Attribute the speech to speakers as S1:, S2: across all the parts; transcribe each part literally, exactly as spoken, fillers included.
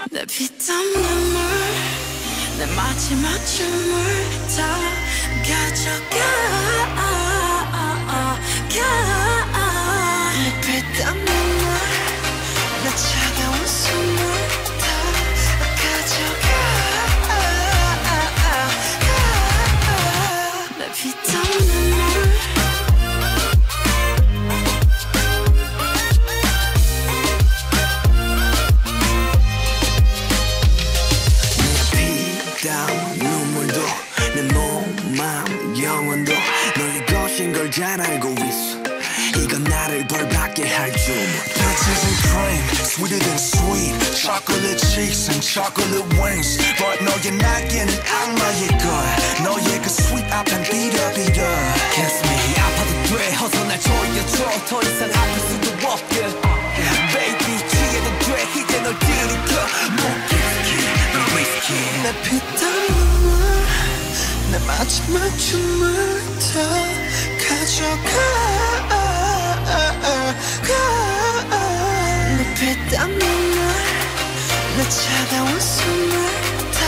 S1: 내 피땀 눈물 내 마지막 춤을 다 가져가 내 피땀 눈물 내 차가운 숨을 다 가져가 내 피땀 눈물 눈물도 내 몸, 마음, 영혼도 너의 것인 걸 잘 알고 있어. 이건 나를 벌받게 할 줄.
S2: Peaches and cream, sweeter than sweet. Chocolate cheeks and chocolate wings. But 너의 날개는 악마의 걸. 너의 그 sweet 앞엔 비려비려.
S3: Kiss me 아파도 돼 어서 날 조여줘 더 이상 아플 수도 없게 Baby 취해도 돼 이제 널 들이켜 못
S1: 내 피땀 눈물 내 마지막 춤을 다 가져가 내 피땀 눈물 내 차가운 숨을 다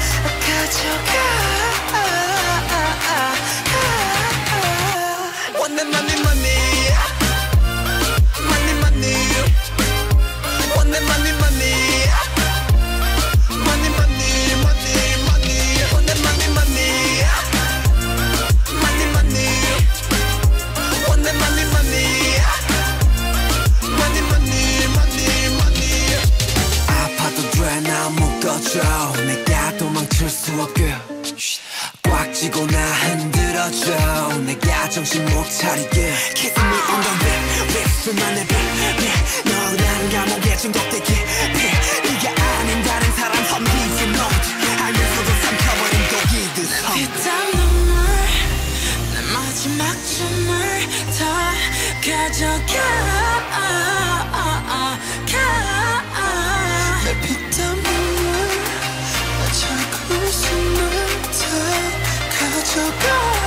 S1: 가져가
S3: 원내 money money money money 원내 money money money money money money 원내 money money money money 원내 money money money money money money
S2: 아파도 돼 나 묶어줘 내가 도망칠 수 없게 꽉 쥐고 나 흔들어줘 내가 정신 못 차리게
S3: Kiss me on the lip 립술만 내 빛 너랑 감옥에 중독되게 네가 아닌 다른 사람 섬기지 못해 알면서도 삼켜버린 독이듯
S1: 피땀 눈물 내 마지막 춤을 다 가져가 내 피땀 눈물 내 차가운 숨을 다 가져가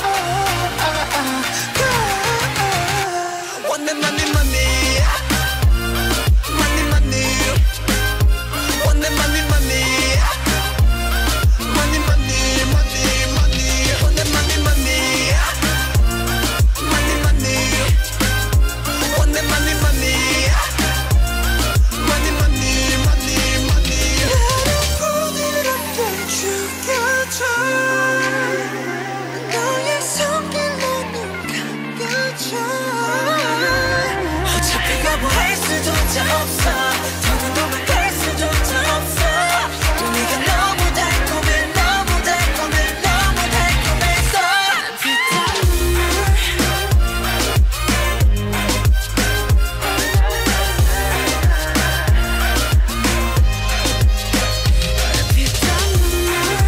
S3: 원내 money money money money 원내 money money money money money money 원내 money money money money 원내 money money money money money money
S1: 나를 부드럽게 죽여줘 너의 손길로 눈 감겨줘 어차피 거부할 수조차 없어 더는 도망갈 수조차 없어 또 네가 너무 달콤해 너무 달콤해 너무 달콤해서 내 피땀 눈물 내 피땀 눈물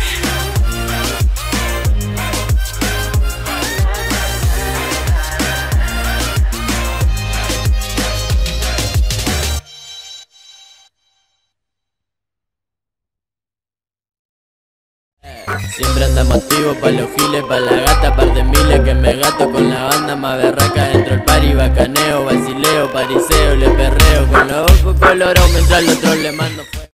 S4: Siempre andamos activos pa' los giles, pa' la gata, par de miles que me gato con la banda más berraca dentro el party, bacaneo, vacileo, pariseo, le perreo con los ojos colorados mientras al otro le mando fuego.